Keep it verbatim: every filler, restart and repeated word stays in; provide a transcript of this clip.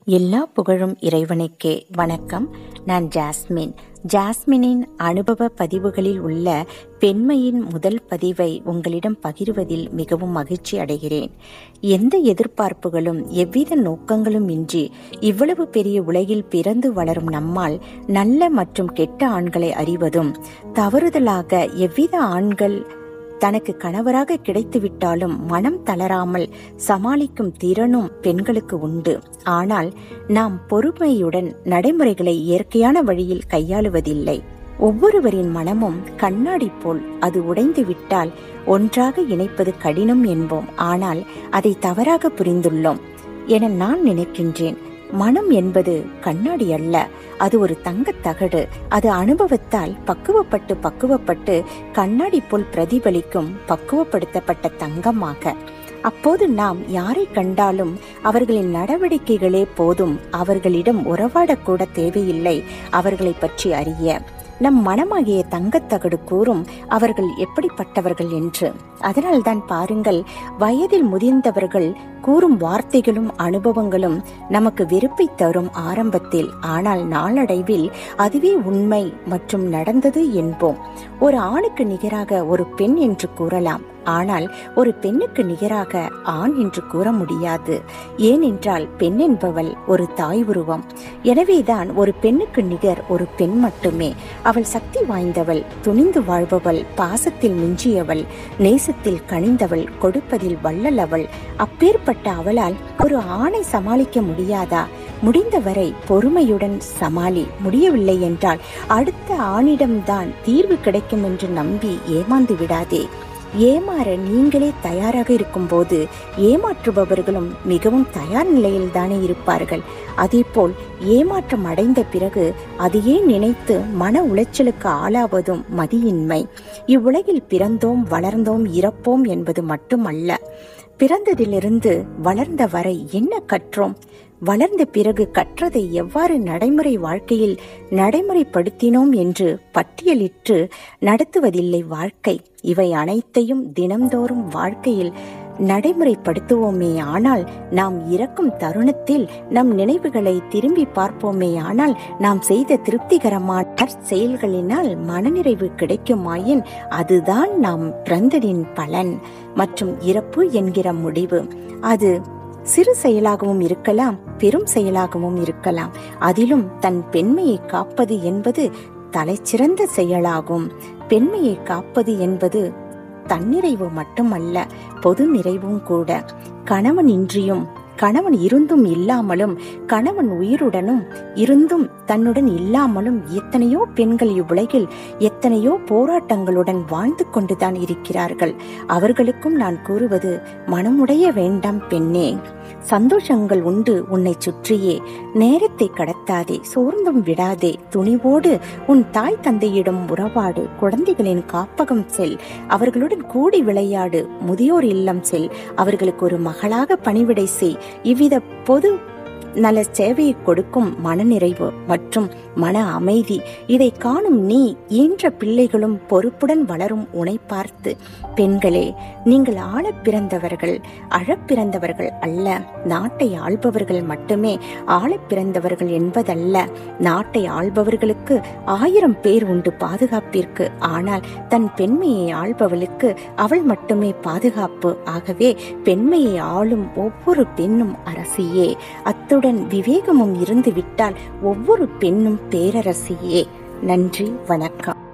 எல்லா புகழும் இறைவனுக்கே. வணக்கம். நான் ஜாஸ்மின். ஜாஸ்மினின் அனுபவ பதிவுகளில் உள்ள பெண்மையின் முதல் பதிவை உங்களிடம் பகிர்வதில் மிகவும் மகிழ்ச்சி அடைகிறேன். எந்த எதிர்பார்ப்புகளும் எவ்வித நோக்கங்களும் இன்றி இவ்வளவு பெரிய உலகில் பிறந்து வளரும் நம்மால் நல்ல மற்றும் கெட்ட ஆண்களை அறிவதும், தவறுதலாக எவ்வித ஆண்கள் தனக்கு கணவராக கிடைத்துவிட்டாலும் மனம் தளராமல் சமாளிக்கும் திறனும் பெண்களுக்கு உண்டு. ஆனால் நாம் பொறுமையுடன் நடைமுறைகளை இயற்கையான வழியில் கையாளுவதில்லை. ஒவ்வொருவரின் மனமும் கண்ணாடி போல், அது உடைந்து விட்டால் ஒன்றாக இணைப்பது கடினம் என்போம். ஆனால் அதை தவறாக புரிந்துள்ளோம் என நான் நினைக்கின்றேன். மனம் என்பது கண்ணாடி அல்ல, அது ஒரு தங்கத் தகடு. அது அனுபவத்தால் பக்குவப்பட்டு பக்குவப்பட்டு கண்ணாடி போல் பிரதிபலிக்கும் பக்குவப்படுத்தப்பட்ட தங்கமாக. அப்போது நாம் யாரை கண்டாலும் அவர்களின் நடவடிக்கைகளே போதும், அவர்களிடம் உறவாடக்கூட தேவையில்லை அவர்களை பற்றி அறிய. நம் மனமாகிய தங்கத்தகடு கூறும் அவர்கள் எப்படிப்பட்டவர்கள் என்று. அதனால்தான் பாருங்கள், வயதில் முதிர்ந்தவர்கள் கூறும் வார்த்தைகளும் அனுபவங்களும் நமக்கு வெறுப்பை தரும் ஆரம்பத்தில், ஆனால் நாளடைவில் அதுவே உண்மை மற்றும் நடந்தது என்போம். ஒரு ஆணுக்கு நிகராக ஒரு பெண் என்று கூறலாம், ஆனால் ஒரு பெண்ணுக்கு நிகராக ஆண் என்று கூற முடியாது. ஏனென்றால் பெண் என்பவள் ஒரு தாய் உருவம். எனவேதான் ஒரு பெண்ணுக்கு நிகர் ஒரு பெண் மட்டுமே. அவள் சக்தி வாய்ந்தவள், துணிந்து வாழ்பவள், பாசத்தில் மிஞ்சியவள், நேசத்தில் கனிந்தவள், கொடுப்பதில் வள்ளல் அவள். அப்பேற்பட்ட அவளால் ஒரு ஆணை சமாளிக்க முடியாதா? முடிந்தவரை பொறுமையுடன் சமாளி. முடியவில்லை என்றால் அடுத்த ஆணிடம்தான் தீர்வு கிடைக்கும் என்று நம்பி ஏமாந்து விடாதே. ஏமாற நீங்களே தயாராக இருக்கும்போது ஏமாற்றுபவர்களும் மிகவும் தயார் நிலையில் தானே இருப்பார்கள். அதேபோல் ஏமாற்றம் அடைந்த பிறகு அதையே நினைத்து மன உளைச்சலுக்கு ஆளாவதும் மதியின்மை. இவ்வுலகில் பிறந்தோம், வளர்ந்தோம், இறப்போம் என்பது மட்டுமல்ல. பிறந்ததிலிருந்து வளர்ந்த வரை என்ன கற்றோம்? வளர்ந்த பிறகு கற்றதை எவ்வாறு நடைமுறை வாழ்க்கையில் நடைமுறைப்படுத்தினோம் என்று பட்டியலிட்டு நடத்துவதில்லை வாழ்க்கை. இவை அனைத்தையும் தினம்தோறும் வாழ்க்கையில் நடைமுறைப்படுத்துவோமே ஆனால், நாம் இறக்கும் தருணத்தில் நம் நினைவுகளை திரும்பி பார்ப்போமே ஆனால், நாம் செய்த திருப்திகரமான செயல்களினால் மனநிறைவு கிடைக்குமாயின் அதுதான் நாம் பிறந்ததின் பலன் மற்றும் இறப்பு என்கிற முடிவு. அது சிறு செயலாகவும் இருக்கலாம், பெரும் செயலாகவும் இருக்கலாம். அதிலும் தன் பெண்மையை காப்பது என்பது தலைச்சிறந்த செயலாகும். பெண்மையை காப்பது என்பது தன்னிறைவு மட்டுமல்ல, பொது நிறைவும் கூட. கணவன் இன்றியும், கணவன் இருந்தும் இல்லாமலும், கணவன் உயிருடனும் இருந்தும் தன்னுடன் இல்லாமலும் எத்தனையோ பெண்கள் இவ்வுலகில் எத்தனையோ போராட்டங்களுடன் வாழ்ந்து கொண்டுதான் இருக்கிறார்கள். அவர்களுக்கும் நான் கூறுவது, மனமுடைய வேண்டாம் பெண்ணே. சந்தோஷங்கள் உண்டு உன்னை சுற்றியே. நேரத்தை கடத்தாதே, சோர்ந்தும் விடாதே. துணிவோடு உன் தாய் தந்தையிடம் உறவாடு. குழந்தைகளின் காப்பகம் செல், அவர்களுடன் கூடி விளையாடு. முதியோர் இல்லம் செல், அவர்களுக்கு ஒரு மகளாக பணிவிடை செய். இவ்வித பொது நல சேவையை கொடுக்கும் மனநிறைவு மற்றும் மன அமைதி, இதை காணும் நீ ஈன்ற பிள்ளைகளும் பொறுப்புடன் வளரும் உனை பார்த்து, பெண்களே, நீங்கள் ஆள பிறந்தவர்கள், அழப் பிறந்தவர்கள் அல்ல. நாட்டை ஆள்பவர்கள் மட்டுமே ஆள பிறந்தவர்கள் என்பதல்ல. நாட்டை ஆள்பவர்களுக்கு ஆயிரம் பேர் உண்டு பாதுகாப்பிற்கு. ஆனால் தன் பெண்மையை ஆள்பவளுக்கு அவள் மட்டுமே பாதுகாப்பு. ஆகவே பெண்மையை ஆளும் ஒவ்வொரு பெண்ணும் அரசியே. அத்துடன் விவேகமும் இருந்து விட்டால் ஒவ்வொரு பெண்ணும் பேரரசியே. நன்றி, வணக்கம்.